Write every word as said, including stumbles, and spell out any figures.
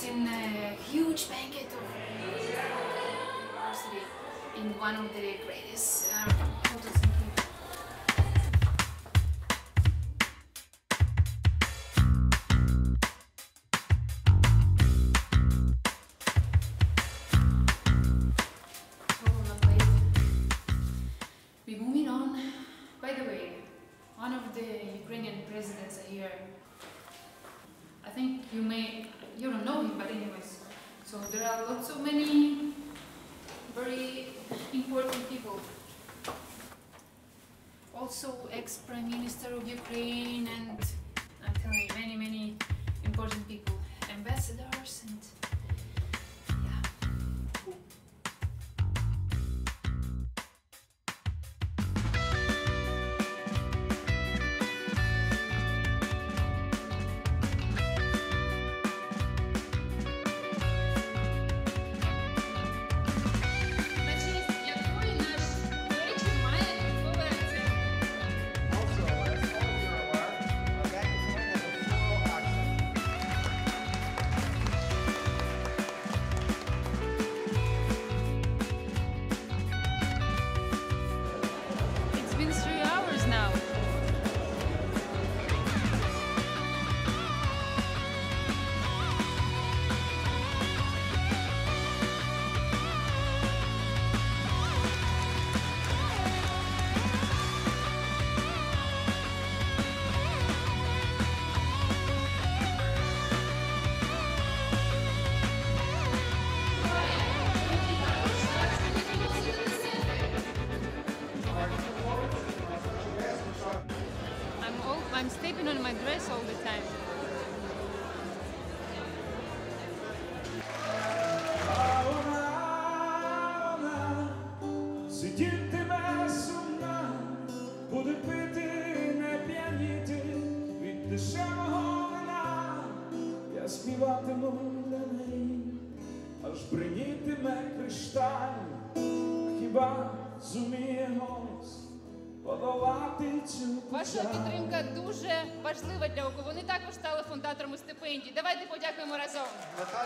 in a huge banquet of university in one of the greatest uh, hotels in Kyiv. We're moving on. By the way, one of the Ukrainian presidents are here. I think you may, you don't know him, but anyways. So there are lots of many very important people. Also ex-Prime Minister of Ukraine, and I'm telling you, many, many important people. Ambassadors and I'm stepping on my dress all the time. Сидітиме сумна, буде пити, не п'яніти, від дешевого вина. Я співатиму для неї, аж бринітиме кришталь. Хіба зуміє голос подолати цю печаль? Ваша підтримка дуже важлива для ОКУ. Вони також стали фундаторами стипендій. Давайте подякуємо разом.